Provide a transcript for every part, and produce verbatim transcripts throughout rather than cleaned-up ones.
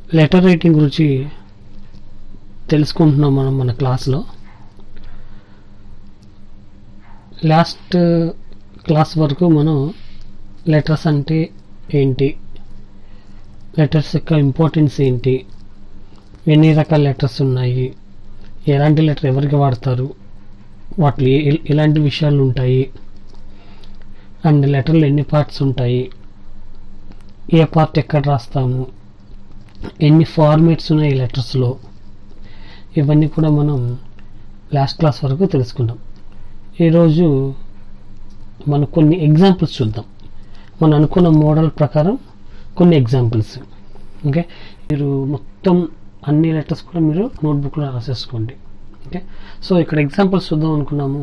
Letter writing గురించి తెలుసుకుంటున్నాం మనం మన క్లాస్లో. లాస్ట్ క్లాస్ వరకు మనం లెటర్స్ అంటే ఏంటి, లెటర్స్ యొక్క ఇంపార్టెన్స్ ఏంటి, ఎన్ని రకాల లెటర్స్ ఉన్నాయి, ఎలాంటి లెటర్ ఎవరికి వాడతారు, వాటిలో ఎలాంటి విషయాలు ఉంటాయి, అండ్ లెటర్లో ఎన్ని పార్ట్స్ ఉంటాయి, ఏ పార్ట్ ఎక్కడ రాస్తాము, ఎన్ని ఫార్మేట్స్ ఉన్నాయి లెటర్స్లో, ఇవన్నీ కూడా మనం లాస్ట్ క్లాస్ వరకు తెలుసుకున్నాం. ఈరోజు మనం కొన్ని ఎగ్జాంపుల్స్ చూద్దాం. మనం అనుకున్న మోడల్ ప్రకారం కొన్ని ఎగ్జాంపుల్స్. ఓకే, మీరు మొత్తం అన్ని లెటర్స్ కూడా మీరు నోట్బుక్లో రాసేసుకోండి. ఓకే, సో ఇక్కడ ఎగ్జాంపుల్స్ చూద్దాం అనుకున్నాము.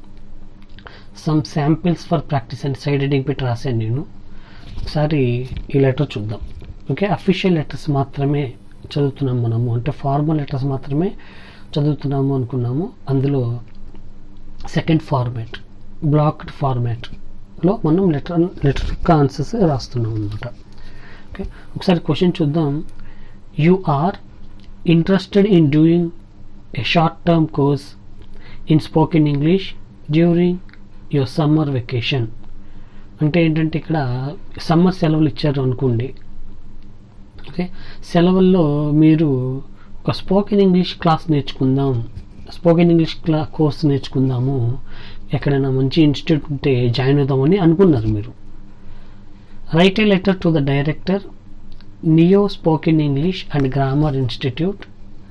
Some samples for practice and side heading పెట్టి రాశాను నేను. ఒకసారి ఈ లెటర్ చూద్దాం. ఓకే, అఫీషియల్ లెటర్స్ మాత్రమే చదువుతున్నాం మనము, అంటే ఫార్మల్ లెటర్స్ మాత్రమే చదువుతున్నాము అనుకున్నాము. అందులో సెకండ్ ఫార్మాట్, బ్లాక్డ్ ఫార్మాట్లో మనం లెటర్ లెటర్ యొక్క ఆన్సర్స్ రాస్తున్నాం అనమాట. ఓకే, ఒకసారి క్వశ్చన్ చూద్దాం. You are interested in doing a short term course in spoken English during your summer vacation. అంటే ఏంటంటే ఇక్కడ సమ్మర్ సెలవులు ఇచ్చారు అనుకోండి. ఓకే, సెలవుల్లో మీరు ఒక స్పోకెన్ ఇంగ్లీష్ క్లాస్ నేర్చుకుందాం, స్పోకెన్ ఇంగ్లీష్ క్లా కోర్స్ నేర్చుకుందాము, ఎక్కడైనా మంచి ఇన్స్టిట్యూట్ ఉంటే జాయిన్ అవుదామని అనుకున్నారు మీరు. Write a letter to the director, neo spoken English and grammar institute,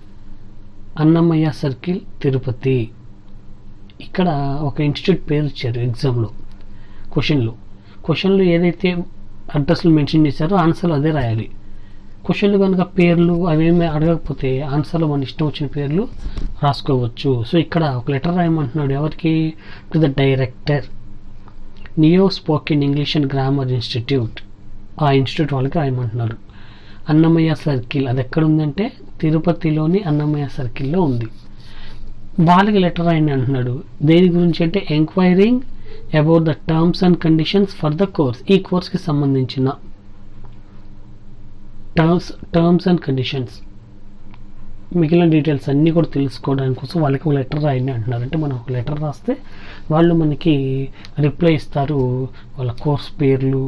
Annamayya circle, Tirupati. ఇక్కడ ఒక ఇన్స్టిట్యూట్ పేరు ఇచ్చారు ఎగ్జామ్లో, క్వశ్చన్లో క్వశ్చన్లు ఏదైతే అడ్రస్లు మెన్షన్ చేశారో ఆన్సర్లు అదే రాయాలి. క్వశ్చన్లు కనుక పేర్లు అవేమి అడగకపోతే ఆన్సర్లో మన ఇష్టం వచ్చిన పేర్లు రాసుకోవచ్చు. సో ఇక్కడ ఒక లెటర్ రాయమంటున్నాడు. ఎవరికి? To the director, neo spoken English and grammar institute. ఆ ఇన్స్టిట్యూట్ వాళ్ళకి రాయమంటున్నారు. అన్నమయ్య సర్కిల్, అది ఎక్కడ ఉందంటే తిరుపతిలోని అన్నమయ్య సర్కిల్లో ఉంది. వాళ్ళకి లెటర్ రాయండి అంటున్నాడు. దేని గురించి అంటే enquiring about the terms and conditions for the course. ఈ కోర్స్కి సంబంధించిన టర్మ్స్ టర్మ్స్ అండ్ కండిషన్స్, మిగిలిన డీటెయిల్స్ అన్నీ కూడా తెలుసుకోవడానికి కోసం వాళ్ళకి ఒక లెటర్ రాయండి అంటున్నారు. అంటే మనం ఒక లెటర్ రాస్తే వాళ్ళు మనకి రిప్లై ఇస్తారు, వాళ్ళ కోర్స్ పేర్లు,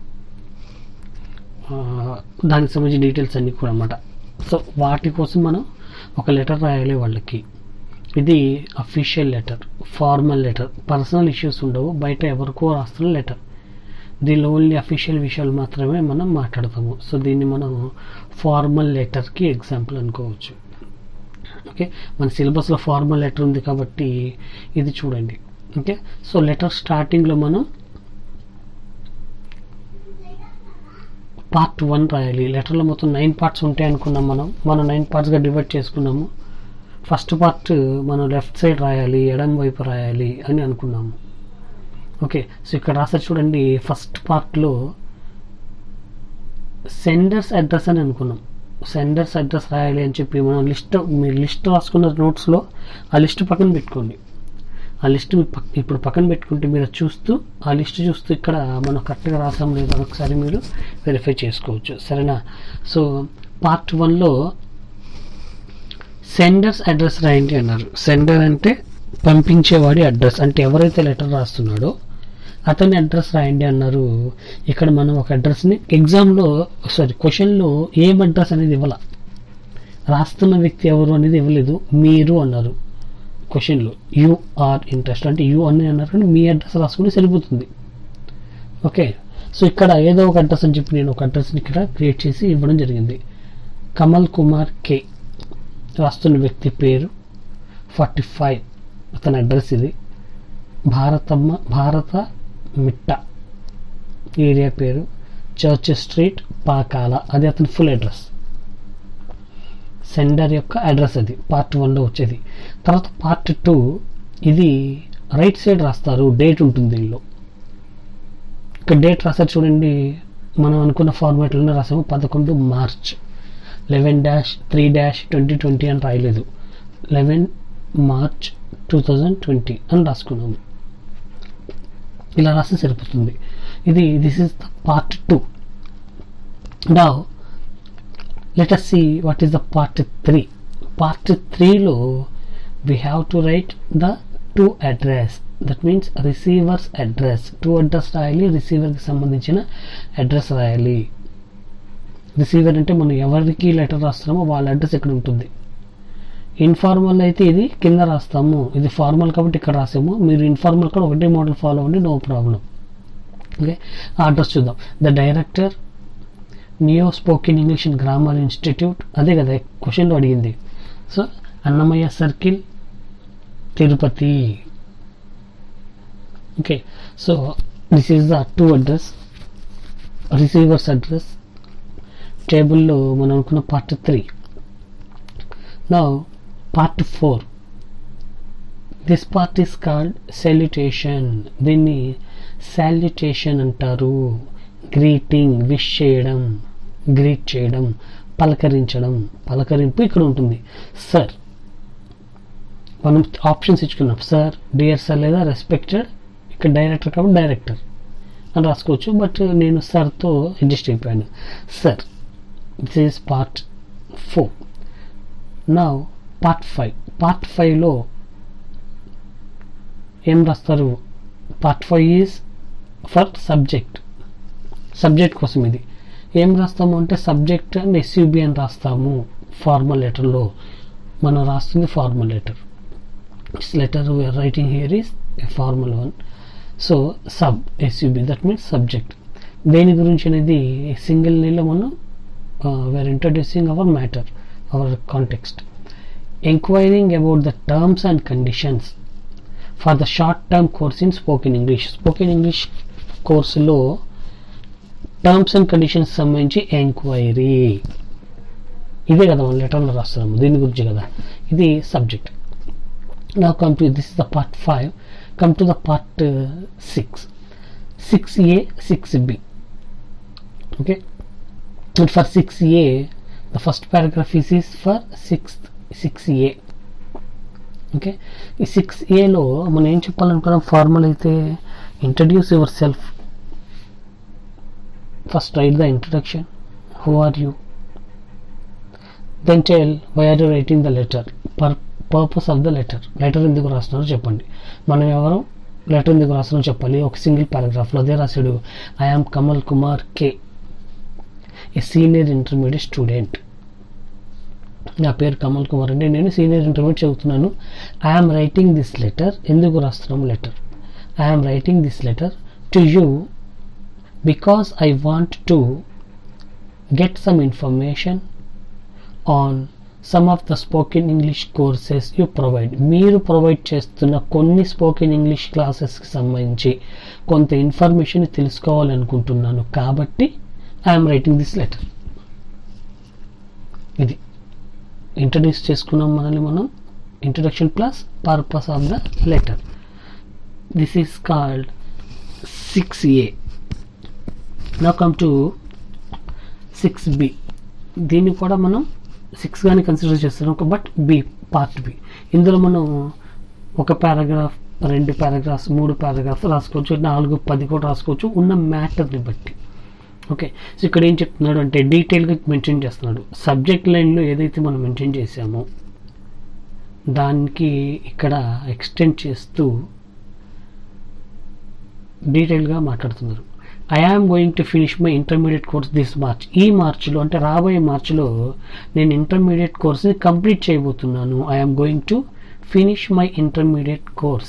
దానికి సంబంధించిన డీటెయిల్స్ అన్నీ కూడా అన్నమాట. సో వాటి కోసం మనం ఒక లెటర్ రాయాలి వాళ్ళకి. ఇది official letter, formal letter. Personal issues ఉండవు, బయట ఎవరికో రాస్తున్న లెటర్. దీనిలో ఓన్లీ అఫీషియల్ విషయాలు మాత్రమే మనం మాట్లాడతాము. సో దీన్ని మనం ఫార్మల్ లెటర్కి ఎగ్జాంపుల్ అనుకోవచ్చు. ఓకే, మన సిలబస్లో ఫార్మల్ లెటర్ ఉంది కాబట్టి ఇది చూడండి. ఓకే, సో లెటర్ స్టార్టింగ్లో మనం పార్ట్ వన్ రాయాలి. లెటర్లో మొత్తం నైన్ పార్ట్స్ ఉంటాయి అనుకున్నాం. మనం మనం నైన్ పార్ట్స్గా డివైడ్ చేసుకున్నాము. ఫస్ట్ పార్ట్ మనం లెఫ్ట్ సైడ్ రాయాలి, ఎడం వైపు రాయాలి అని అనుకున్నాము. ఓకే, సో ఇక్కడ రాసారు చూడండి. ఫస్ట్ పార్ట్లో సెండర్స్ అడ్రస్ అని అనుకున్నాం. సెండర్స్ అడ్రస్ రాయాలి అని చెప్పి మనం లిస్ట్, మీరు లిస్ట్ రాసుకున్న నోట్స్లో ఆ లిస్ట్ పక్కన పెట్టుకోండి. ఆ లిస్ట్ ఇప్పుడు పక్కన పెట్టుకుంటే మీరు చూస్తూ ఆ లిస్ట్ చూస్తూ ఇక్కడ మనం కరెక్ట్గా రాసాం లేదా ఒకసారి మీరు వెరిఫై చేసుకోవచ్చు. సరేనా? సో పార్ట్ వన్లో సెండర్స్ అడ్రస్ రాయండి అన్నారు. సెండర్ అంటే పంపించేవాడి అడ్రస్, అంటే ఎవరైతే లెటర్ రాస్తున్నాడో అతని అడ్రస్ రాయండి అన్నారు. ఇక్కడ మనం ఒక అడ్రస్ని ఎగ్జామ్లో సారీ క్వశ్చన్లో ఏం అడ్రస్ అనేది ఇవ్వాల, రాస్తున్న వ్యక్తి ఎవరు అనేది ఇవ్వలేదు, మీరు అన్నారు క్వశ్చన్లో. యు ఆర్ ఇంట్రెస్ట్ అంటే యు అని అన్నారు, కానీ మీ అడ్రస్ రాసుకుంటే సరిపోతుంది. ఓకే, సో ఇక్కడ ఏదో ఒక అడ్రస్ అని చెప్పి నేను ఒక అడ్రస్ని ఇక్కడ క్రియేట్ చేసి ఇవ్వడం జరిగింది. కమల్ కుమార్ కే రాస్తున్న వ్యక్తి పేరు, ఫార్టీ ఫైవ్ అతని అడ్రస్ ఇది. భారతమ్మ భారత మిట్ట ఏరియా పేరు, చర్చ్ స్ట్రీట్, పాకాల, అది అతని ఫుల్ అడ్రస్. సెండర్ యొక్క అడ్రస్ అది పార్ట్ వన్లో వచ్చేది. తర్వాత పార్ట్ టూ ఇది రైట్ సైడ్ రాస్తారు, డేట్ ఉంటుంది దీనిలో. ఇక్కడ డేట్ రాస్తారు చూడండి. మనం అనుకున్న ఫార్మాట్లోనే రాసాము. పదకొండు March, eleven dash three dash twenty twenty అని రాయలేదు, eleven March two thousand twenty అని రాసుకున్నాము. ఇలా రాస్తే సరిపోతుంది. ఇది this is the part two. Now let us see what is the part three. Part three లో we have to write the to address, that means receivers address. to address రాయాలి, receiver కి సంబంధించిన అడ్రస్ రాయాలి. Receiver అంటే మనం ఎవరికి letter రాస్తున్నామో వాళ్ళ address ఇక్కడ ఉంటుంది. ఇన్ఫార్మల్ అయితే ఇది కింద రాస్తాము, ఇది ఫార్మల్ కాబట్టి ఇక్కడ రాసాము. మీరు ఇన్ఫార్మల్ కూడా ఒకటే మోడల్ ఫాలో అవ్వండి, నో ప్రాబ్లం. ఓకే, ఆ అడ్రస్ చూద్దాం. The director neo spoken English and grammar institute, అదే కదా క్వశ్చన్లో అడిగింది. So Annamayya circle, Tirupati. Okay, so this is the to address, receiver's address. టేబుల్లో మనం అనుకున్న part three. Now part four. This part is called salutation. దీన్ని సాల్యుటేషన్ అంటారు. గ్రీటింగ్, విష్ చేయడం, గ్రీట్ చేయడం, పలకరించడం. పలకరింపు ఇక్కడ ఉంటుంది. సార్, మనం ఆప్షన్స్ ఇచ్చుకున్నాం. సార్, డియర్ సార్ లేదా రెస్పెక్టెడ్. ఇక్కడ డైరెక్టర్ కాబట్టి డైరెక్టర్ అని రాసుకోవచ్చు, బట్ నేను సార్తో అడ్జస్ట్ అయిపోయాను. Sir, this is part four. Now part five. Part ఫైవ్లో ఏం రాస్తారు? Part five is for subject. Subject కోసం ఇది ఏం రాస్తాము అంటే సబ్జెక్ట్ అండ్ ఎస్యూబి అని రాస్తాము. ఫార్మల్ లెటర్లో మనం రాస్తుంది formal letter. This letter we are writing here is a formal one. So sub S U B, that means subject. దేని గురించి అనేది సింగిల్ నీళ్ళలో మనం we are introducing our matter, our context. Enquiring about the terms and conditions for the short term course in spoken English. Spoken English కోర్సులో terms and conditions సంబంధించి enquiry. ఇదే కదా మనం లెటర్లో రాస్తున్నాము, దీని గురించి కదా. ఇది subject. Now come to this is the part five. Come to the part six. Six A, six B. Okay, and for six A the first paragraph is, is for sixth six A. Okay, ఈ six ఏలో మనం ఏం చెప్పాలనుకున్నాం? Formal అయితే introduce yourself. First write the introduction, who are you, then tell why are you writing the letter, per purpose of the letter. Letter ఎందుకు రాస్తున్నారో చెప్పండి. మనం ఎవరు, లెటర్ ఎందుకు రాస్తున్నారో చెప్పాలి. ఒక సింగిల్ పారాగ్రాఫ్లో అదే రాశాడు. I am Kamal Kumar K, a senior intermediate student. నా పేరు కమల్ కుమార్ అండి, నేను సీనియర్ ఇంటర్మీడియట్ చదువుతున్నాను. I am writing this letter. ఎందుకు రాస్తున్నాము letter? I am writing this letter to you because I want to get some information on some of the spoken English courses you provide. మీరు provide చేస్తున్న కొన్ని స్పోకెన్ ఇంగ్లీష్ క్లాసెస్కి సంబంధించి కొంత information తెలుసుకోవాలనుకుంటున్నాను, కాబట్టి ఐఎమ్ రైటింగ్ దిస్ లెటర్. ఇది introduce చేసుకున్నాం మనల్ని మనం. Introduction plus purpose of the letter. This is called six A. Now come to six B. దీన్ని కూడా మనం సిక్స్ గానే కన్సిడర్ చేస్తున్నాం, బట్ బి, పార్ట్ బి. ఇందులో మనం ఒక పారాగ్రాఫ్, రెండు పారాగ్రాఫ్స్, మూడు పారాగ్రాఫ్స్ రాసుకోవచ్చు, నాలుగు పది కూడా రాసుకోవచ్చు ఉన్న మ్యాటర్ని బట్టి. ఓకే, సో ఇక్కడ ఏం చెప్తున్నాడు అంటే డీటెయిల్గా మెన్షన్ చేస్తున్నాడు. సబ్జెక్ట్ లైన్లో ఏదైతే మనం మెన్షన్ చేసామో దానికి ఇక్కడ ఎక్స్టెండ్ చేస్తూ డీటెయిల్గా మాట్లాడుతున్నారు. I am going to finish my intermediate course this March. ఈ మార్చ్లో అంటే రాబోయే మార్చ్లో నేను ఇంటర్మీడియట్ కోర్స్ని కంప్లీట్ చేయబోతున్నాను. I am going to finish my intermediate course.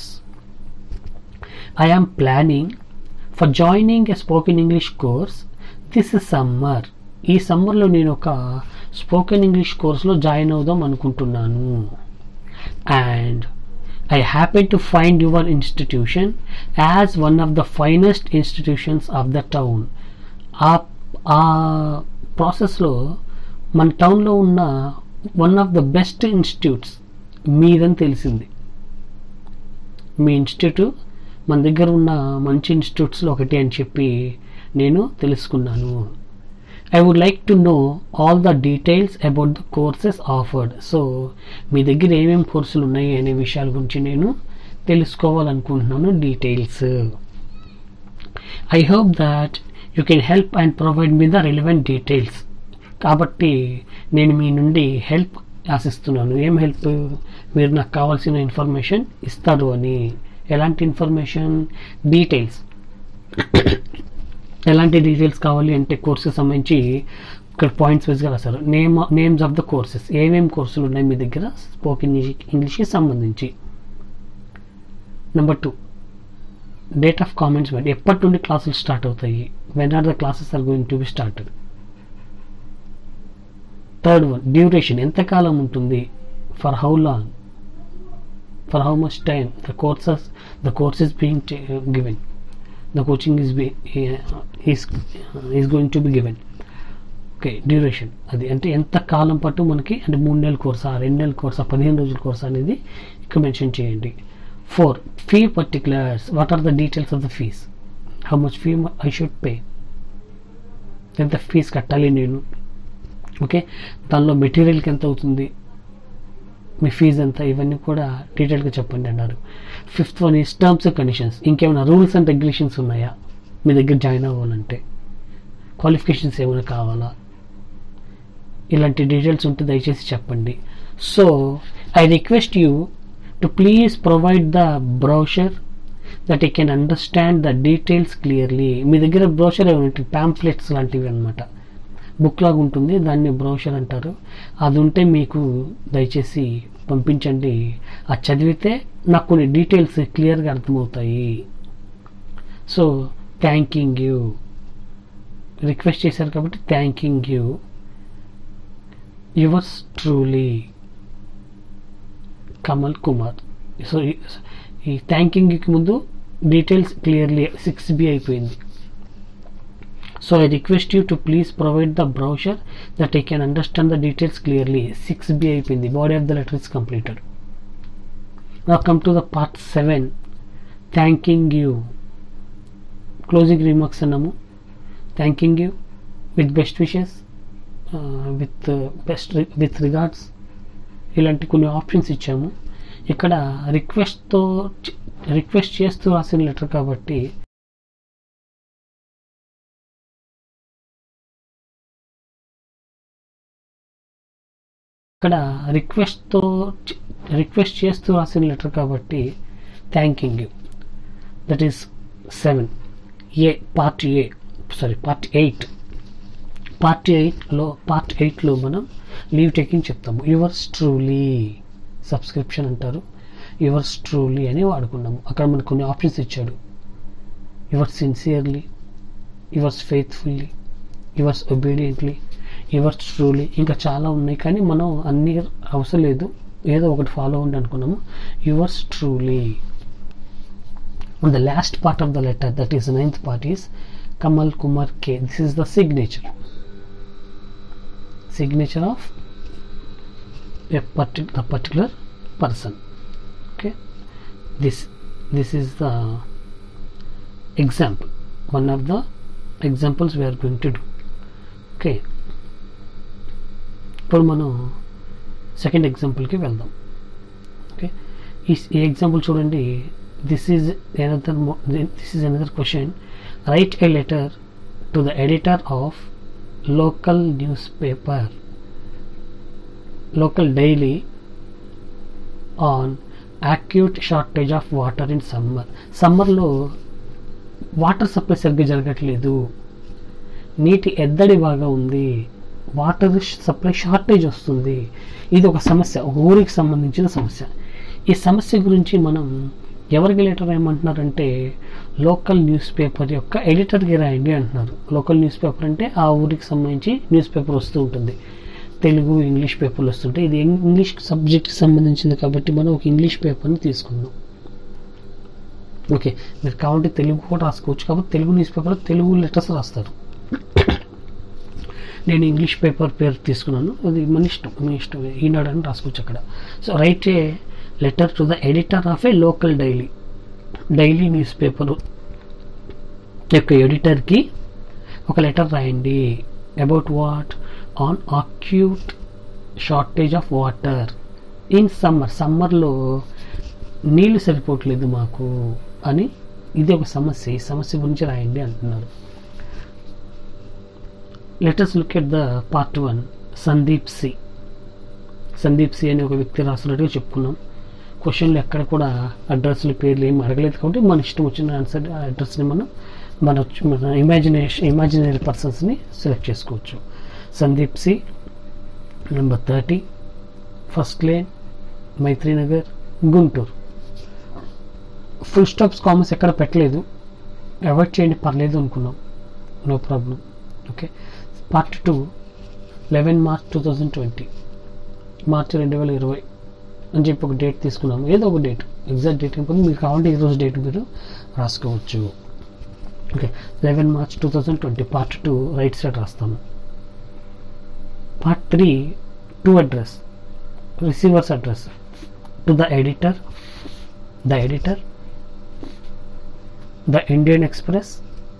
I am planning for joining a spoken English course this summer. ఈ సమ్మర్లో నేను ఒక స్పోకెన్ ఇంగ్లీష్ కోర్సులో జాయిన్ అవుదాం అనుకుంటున్నాను. And I happen to find your institution as one of the finest institutions of the town. ఆ ప్రాసెస్లో మన టౌన్లో ఉన్న one of the best institutes మీదని తెలిసింది. మీ ఇన్స్టిట్యూట్ మన దగ్గర ఉన్న మంచి ఇన్స్టిట్యూట్స్లో ఒకటి అని చెప్పి నేను తెలుసుకున్నాను. I would like to know all the details about the courses offered. So మీ దగ్గర ఏమేమి కోర్సులు ఉన్నాయి అనే విషయాల గురించి నేను తెలుసుకోవాలనుకుంటున్నాను, details. I hope that you can help and provide me the relevant details. కాబట్టి నేను మీ నుండి హెల్ప్ ఆశిస్తున్నాను. ఏం హెల్ప్? మీరు నాకు కావాల్సిన ఇన్ఫర్మేషన్ ఇస్తారు అని. ఎలాంటి ఇన్ఫర్మేషన్? డీటెయిల్స్. ఎలాంటి డీటెయిల్స్ కావాలి అంటే కోర్సుకి సంబంధించి ఇక్కడ పాయింట్స్ వైజ్గా రాశారు. Name names of the courses, ఏమేమి కోర్సులు ఉన్నాయి మీ దగ్గర స్పోకెన్ ఇంగ్లీష్కి సంబంధించి. Number two, date of commencement, ఎప్పటి నుండి క్లాసులు స్టార్ట్ అవుతాయి, when are the classes are going to be started. Third one, duration, ఎంతకాలం ఉంటుంది, for how long, for how much time the courses the course is being given, the coaching is be is is going to be given. Okay, duration అది అంటే ఎంత కాలం పాటు మనకి, అంటే మూడు నెలల కోర్సా, రెండు నెలల కోర్సా, పదిహేను రోజుల కోర్సా అనేది ఇక్కడ మెన్షన్ చేయండి. Four, fee particulars, what are the details of the fees, how much fee I should pay, ఎంత ఫీజు కట్టాలి నేను. ఓకే, దానిలో మెటీరియల్కి ఎంత అవుతుంది, మీ ఫీజు ఎంత, ఇవన్నీ కూడా డీటెయిల్గా చెప్పండి అన్నారు. Fifth one is terms and conditions, ఇంకేమైనా రూల్స్ అండ్ రెగ్యులేషన్స్ ఉన్నాయా మీ దగ్గర జాయిన్ అవ్వాలంటే, క్వాలిఫికేషన్స్ ఏమైనా కావాలా, ఇలాంటి డీటెయిల్స్ ఉంటే దయచేసి చెప్పండి. So I request you to please provide the brochure that you can understand the details clearly. మీ దగ్గర బ్రౌషర్ ఏమంటే ప్యాంప్లెట్స్ లాంటివి అనమాట, బుక్ లాగా ఉంటుంది, దాన్ని బ్రౌషర్ అంటారు. అది ఉంటే మీకు దయచేసి పంపించండి. అది చదివితే నాకు కొన్ని డీటెయిల్స్ క్లియర్గా అర్థమవుతాయి. సో థ్యాంకింగ్ యూ, రిక్వెస్ట్ చేశారు కాబట్టి thanking you. Yours truly Kamal Kumar. So ఈ థ్యాంకింగ్కి ముందు డీటెయిల్స్ క్లియర్లీ సిక్స్ బి అయిపోయింది. So I request you to please provide the brochure that I can understand the details clearly. Six B అయిపోయింది. Body of the letter is completed. Now come to the part seven, thanking you. Closing remarks అన్నాము. Thanking you with best wishes, with best with regards, ఇలాంటి కొన్ని options ఇచ్చాము. ఇక్కడ రిక్వెస్ట్తో request చేస్తూ రాసిన letter కాబట్టి ఇక్కడ రిక్వెస్ట్తో రిక్వెస్ట్ చేస్తూ రాసిన లెటర్ కాబట్టి thanking you. That is seven. A part a sorry part eight part ఎయిట్లో పార్ట్ ఎయిట్లో మనం లీవ్ టేకింగ్ చెప్తాము. యువర్స్ ట్రూలీ సబ్స్క్రిప్షన్ అంటారు, యువర్స్ ట్రూలీ అని వాడుకున్నాము. అక్కడ మనకు కొన్ని ఆప్షన్స్ ఇచ్చాడు. Yours sincerely, yours faithfully, yours obediently, yours truly, ఇంకా చాలా ఉన్నాయి. కానీ మనం అన్ని అవసరం లేదు, ఏదో ఒకటి ఫాలో అవ్వండి అనుకున్నాము. Yours truly. On the last part of the letter, that is the ninth part, is Kamal Kumar K. This is the signature. Signature of a partic- the particular person. Okay. This this is the example. One of the examples we are going to do. Okay. ఇప్పుడు మనం second ఎగ్జాంపుల్కి వెళ్దాం. Okay, ఈ ఈ example చూడండి. This is another this is another question. Write a letter to the editor of local newspaper, local daily, on acute shortage of water in summer. Summer లో water supply సరిగ్గా జరగట్లేదు, నీటి ఎద్దడి బాగా ఉంది, వాటర్ సప్లై షార్టేజ్ వస్తుంది. ఇది ఒక సమస్య, ఒక ఊరికి సంబంధించిన సమస్య. ఈ సమస్య గురించి మనం ఎవరికి లెటర్ ఏమంటున్నారంటే లోకల్ న్యూస్ పేపర్ యొక్క ఎడిటర్కి రాయండి అంటున్నారు. లోకల్ న్యూస్ పేపర్ అంటే ఆ ఊరికి సంబంధించి న్యూస్ పేపర్ వస్తూ ఉంటుంది, తెలుగు ఇంగ్లీష్ పేపర్లు వస్తుంటాయి. ఇది ఇంగ్లీష్ సబ్జెక్ట్కి సంబంధించింది కాబట్టి మనం ఒక ఇంగ్లీష్ పేపర్ని తీసుకుందాం. ఓకే, మీరు కావాలంటే తెలుగు కూడా రాసుకోవచ్చు, కాబట్టి Telugu newspaper Telugu letters రాస్తారు. నేను ఇంగ్లీష్ పేపర్ పేరు తీసుకున్నాను, అది మన ఇష్టం, మీ ఇష్టం, ఈనాడు అని రాసుకోవచ్చు అక్కడ. So write a letter to the editor of a local daily, daily newspaper యొక్క ఎడిటర్కి ఒక లెటర్ రాయండి. About what? On acute shortage of water in summer. సమ్మర్లో నీళ్ళు సరిపోవట్లేదు మాకు అని, ఇది ఒక సమస్య, ఈ సమస్య గురించి రాయండి అంటున్నారు. Let us look at the part one. Sandeep C. Sandeep C అనే ఒక వ్యక్తి రాస్తున్నట్టుగా చెప్పుకున్నాం. క్వశ్చన్లు ఎక్కడ కూడా అడ్రస్లు పేర్లు ఏమి అడగలేదు కాబట్టి మన ఇష్టం వచ్చిన ఆన్సర్ అడ్రస్ని మనం మన మన ఇమాజినేషన్ ఇమాజినరీ పర్సన్స్ని సెలెక్ట్ చేసుకోవచ్చు. Sandeep C, number thirty, first lane, Maitrinagar, Guntur. Full stops commas ఎక్కడ పెట్టలేదు, అవాయిడ్ చేయండి పర్లేదు అనుకున్నాం, no problem. Okay, part two, eleven March two thousand twenty, మార్చి రెండు వేల ఇరవై అని చెప్పి ఒక డేట్ తీసుకున్నాము. ఏదో ఒక డేట్, ఎగ్జాక్ట్ డేట్ అయిపోయింది, మీకు కావాలంటే ఈరోజు డేట్ మీరు రాసుకోవచ్చు. Okay, eleven March two thousand twenty, part two right side రాస్తాము. Part three, to address, receiver's address, to the editor, the editor, the Indian Express,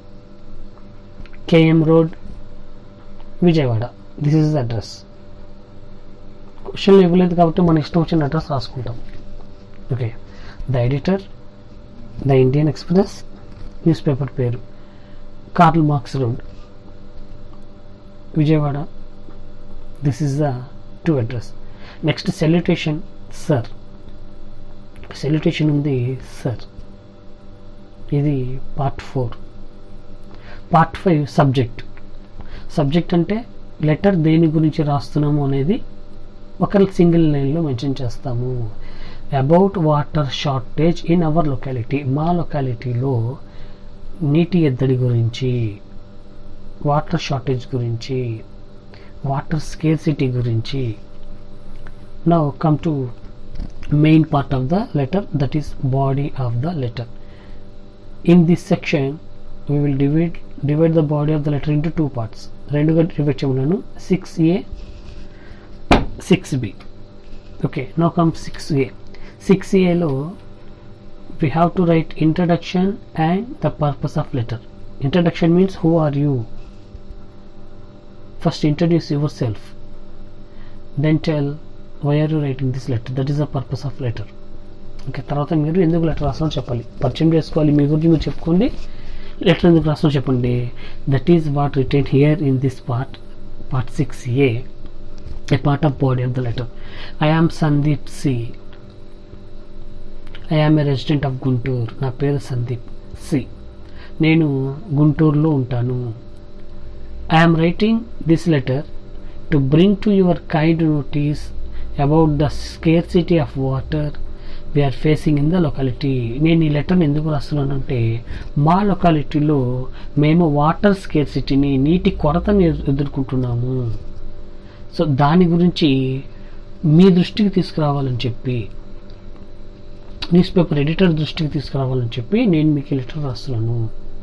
KM road, Vijayawada. This is address. Question ఇవ్వలేదు కాబట్టి మన ఇష్టం వచ్చిన address రాసుకుంటాం. Okay, the editor, the Indian Express, newspaper పేరు, Karl Marx road, Vijayawada. This is the to address. Next salutation, sir. Salutation ఉంది sir. ఇది part four. Part five, subject. Subject అంటే లెటర్ దేని గురించి రాస్తున్నాము అనేది ఒక సింగిల్ లైన్లో మెన్షన్ చేస్తాము. About water shortage in our locality. మా లొకాలిటీలో నీటి ఎద్దడి గురించి, వాటర్ షార్టేజ్ గురించి, వాటర్ స్కేర్సిటీ గురించి. Now come to main part of the letter, that is body of the letter. In this section we will divide divide the body of the letter into two parts. రెండుగా divide చేయమన్నాను, six A, six B. Okay, now come six A. సిక్స్ ఏలో we have to write introduction and the purpose of letter. Introduction means who are you. First introduce yourself, then tell why are you writing this letter. That is the purpose of letter. Okay, తర్వాత మీరు ఎందుకు letter రాస్తారో చెప్పాలి, పరిచయం చేసుకోవాలి, మీ గురించి మీరు చెప్పుకోండి, letter ఎందుకు రాస్తారో చెప్పండి. That is what retain here in this part, part six A, a part of body of the letter. I am Sandeep C. I am a resident of Guntur. నా పేరు సందీప్ సి. నేను గుంటూరులో ఉంటాను. I am writing this letter to bring to your kind notice about the scarcity of water we are facing in the locality. నేను ఈ లెటర్ని ఎందుకు రాస్తున్నానంటే మా లొకాలిటీలో మేము వాటర్ స్కేర్సిటీని, నీటి కొరతని ఎదుర్కొంటున్నాము. సో దాని గురించి మీ దృష్టికి తీసుకురావాలని చెప్పి, న్యూస్ పేపర్ ఎడిటర్ దృష్టికి తీసుకురావాలని చెప్పి నేను మీకు ఈ లెటర్ రాస్తున్నాను.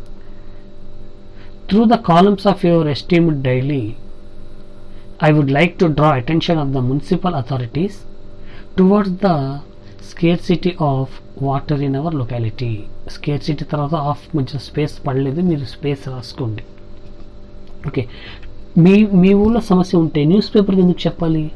Through the columns of your esteemed daily I would like to draw attention of the municipal authorities towards the scarcity of water in our locality. Scarcity తర్వాత ఆఫ్ కొంచెం space పడలేదు, మీరు స్పేస్ రాసుకోండి. ఓకే, మీ మీ ఊళ్ళో సమస్య ఉంటే news పేపర్కి ఎందుకు చెప్పాలి?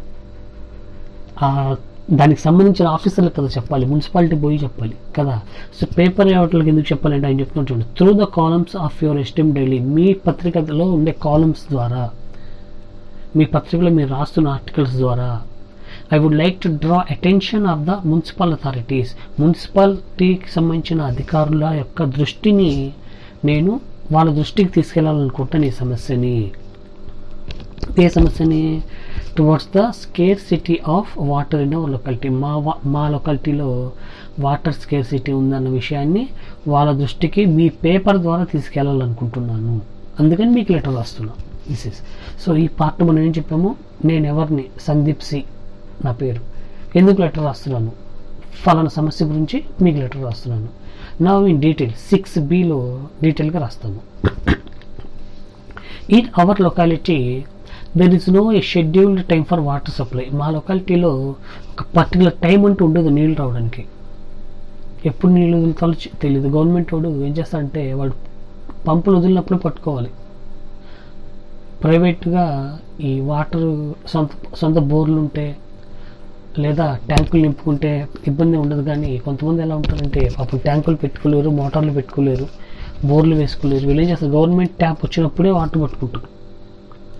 దానికి సంబంధించిన ఆఫీసర్లకు కదా చెప్పాలి, మున్సిపాలిటీ పోయి చెప్పాలి కదా. సో పేపర్ వాటికి ఎందుకు చెప్పాలంటే ఆయన చెప్తూ చూడండి, through the columns of your esteem daily, మీ పత్రికలో ఉండే కాలమ్స్ ద్వారా, మీ పత్రికలో మీరు రాస్తున్న ఆర్టికల్స్ ద్వారా, I would like to draw attention of the municipal authorities, మున్సిపాలిటీకి సంబంధించిన అధికారుల యొక్క దృష్టిని నేను వాళ్ళ దృష్టికి తీసుకెళ్లాలనుకుంటాను ఈ సమస్యని. ఏ సమస్యని? Towards the scarcity of water in our locality, మా మా లొకాలిటీలో వాటర్ స్కేర్ సిటీ ఉందన్న విషయాన్ని వాళ్ళ దృష్టికి మీ పేపర్ ద్వారా తీసుకెళ్లాలనుకుంటున్నాను, అందుకని మీకు లెటర్ రాస్తున్నాను. దిస్ ఇస్ సో ఈ పార్ట్ మనం ఏం చెప్పాము, నేను ఎవరిని, సందీప్ సి నా పేరు, ఎందుకు లెటర్ రాస్తున్నాను, ఫలానా సమస్య గురించి మీకు లెటర్ రాస్తున్నాను. నా ఇన్ డీటెయిల్ సిక్స్ బిలో డీటెయిల్గా రాస్తాము. In our locality there is no a scheduled time for water supply. మా లొకాలిటీలో ఒక పర్టికులర్ టైం అంటూ ఉండదు నీళ్ళు రావడానికి, ఎప్పుడు నీళ్ళు వదులుతాలో తెలియదు. గవర్నమెంట్ వాడు ఏం చేస్తాడంటే వాడు పంపులు వదిలినప్పుడు పట్టుకోవాలి. ప్రైవేట్గా ఈ వాటర్ సొంత సొంత బోర్లు ఉంటే లేదా ట్యాంకులు నింపుకుంటే ఇబ్బంది ఉండదు, కానీ కొంతమంది ఎలా ఉంటారంటే పాపం ట్యాంకులు పెట్టుకోలేరు, మోటార్లు పెట్టుకోలేరు, బోర్లు వేసుకోలేరు. వీళ్ళు ఏం చేస్తారు, గవర్నమెంట్ ట్యాప్ వచ్చినప్పుడే వాటర్ పట్టుకుంటారు.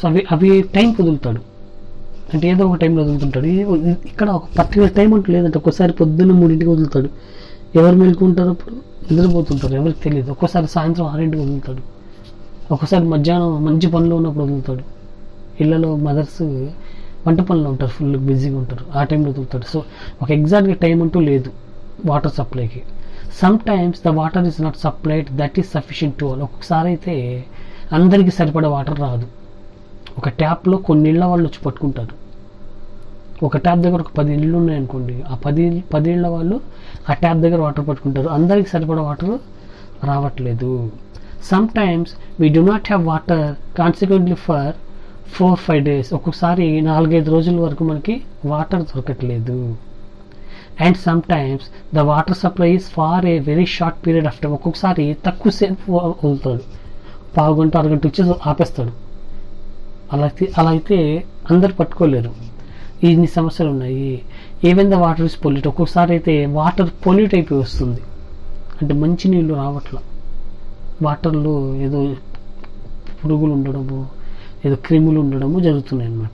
సో అవి అవి టైం వదులుతాడు, అంటే ఏదో ఒక టైంలో వదులుతుంటాడు. ఇక్కడ ఒక పర్టికులర్ టైం అంటూ లేదంటే ఒక్కోసారి పొద్దున్న మూడింటికి వదులుతాడు. ఎవరు మేలుకుంటారు అప్పుడు? నిద్రపోతుంటారు, ఎవరికి తెలియదు. ఒక్కోసారి సాయంత్రం ఆరింటికి వదులుతాడు, ఒక్కోసారి మధ్యాహ్నం మంచి పనిలో ఉన్నప్పుడు వదులుతాడు. ఇళ్ళలో మదర్స్ వంట పనిలో ఉంటారు, ఫుల్ బిజీగా ఉంటారు, ఆ టైంలో వదులుతాడు. సో ఒక ఎగ్జాక్ట్గా టైం అంటూ లేదు వాటర్ సప్లైకి. Sometimes the water is not supplied that is sufficient to all. ఒక్కొక్కసారి అయితే అందరికీ సరిపడే వాటర్ రాదు. ఒక ట్యాప్లో కొన్ని ఇళ్ళ వాళ్ళు వచ్చి పట్టుకుంటారు. ఒక ట్యాప్ దగ్గర ఒక పది ఇళ్ళు ఉన్నాయనుకోండి, ఆ పది పది ఇళ్ళ వాళ్ళు ఆ ట్యాప్ దగ్గర వాటర్ పట్టుకుంటారు, అందరికి సరిపడే వాటర్ రావట్లేదు. Sometimes we do not have water consequently for four five days. ఒక్కొక్కసారి నాలుగైదు రోజుల వరకు మనకి వాటర్ దొరకట్లేదు. And sometimes the water supply is far a very short period of time. ఒక్కొక్కసారి తక్కువసేపు వదులుతాడు, పావు గంట అరగంట వచ్చి ఆపేస్తాడు. అలా అలా అయితే అందరు పట్టుకోలేరు. ఇన్ని సమస్యలు ఉన్నాయి. Even the water is pollute. ఒక్కొక్కసారి అయితే వాటర్ పొల్యూట్ అయిపోయి వస్తుంది, అంటే మంచి నీళ్ళు రావట్ల, వాటర్లో ఏదో పురుగులు ఉండడము, ఏదో క్రిములు ఉండడము జరుగుతున్నాయి అన్నమాట.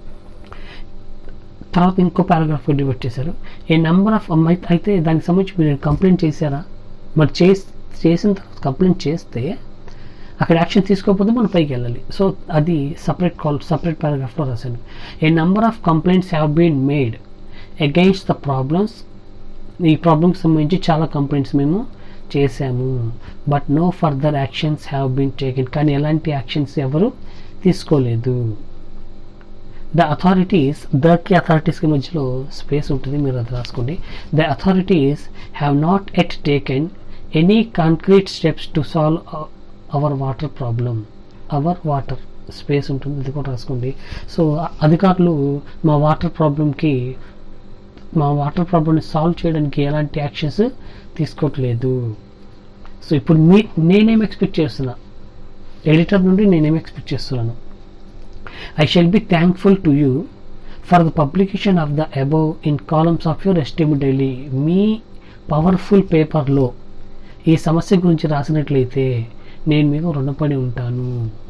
తర్వాత ఇంకో పారాగ్రాఫ్ డివైడ్ చేశారు. ఏ నెంబర్ ఆఫ్ అయితే దానికి సంబంధించి మీరు కంప్లైంట్ చేశారా? మరి చేసిన తర్వాత కంప్లైంట్ చేస్తే అక్కడ యాక్షన్ తీసుకోకపోతే మనం పైకి వెళ్ళాలి. సో అది సపరేట్ కాల్ సపరేట్ పారాగ్రాఫ్లో రాశాను. A number of complaints have been made against the problems. ఈ ప్రాబ్లమ్కి సంబంధించి చాలా కంప్లైంట్స్ మేము చేశాము. But no further actions have been taken. కానీ ఎలాంటి యాక్షన్స్ ఎవరు తీసుకోలేదు. ద అథారిటీస్, దకి అథారిటీస్కి మధ్యలో స్పేస్ ఉంటుంది, మీరు అది రాసుకోండి. The authorities have not at taken any concrete steps to solve our water problem. Our water space ఉంటుంది, అది కూడా రాసుకోండి. సో అధికారులు మా వాటర్ ప్రాబ్లంకి మా వాటర్ ప్రాబ్లమ్ని సాల్వ్ చేయడానికి ఎలాంటి యాక్షన్స్ తీసుకోవట్లేదు. సో ఇప్పుడు మీ నేనేం ఎక్స్పెక్ట్ చేస్తున్నా, ఎడిటర్ నుండి నేనేం ఎక్స్పెక్ట్ చేస్తున్నాను. I shall be thankful to you for the publication of the above in columns of your esteemed daily. మీ పవర్ఫుల్ పేపర్లో ఈ సమస్య గురించి రాసినట్లయితే నేను మీకు రుణపడి ఉంటాను.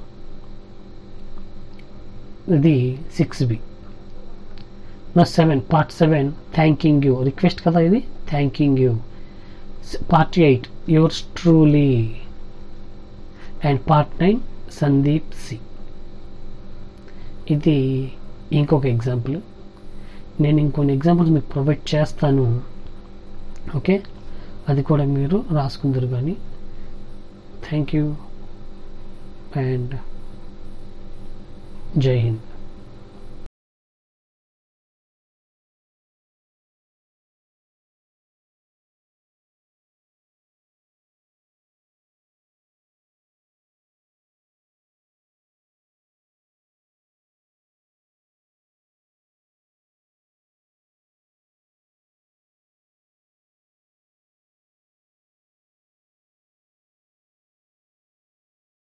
ఇది సిక్స్ బి. నా seven part seven thanking you, request కదా ఇది, thanking you. Part eight yours truly. And part nine Sandeep C. ఇది ఇంకొక ఎగ్జాంపుల్. నేను ఇంకొన్ని ఎగ్జాంపుల్స్ మీకు ప్రొవైడ్ చేస్తాను, ఓకే? అది కూడా మీరు రాసుకుందరు. కానీ థ్యాంక్ యూ అండ్ జై హింద్.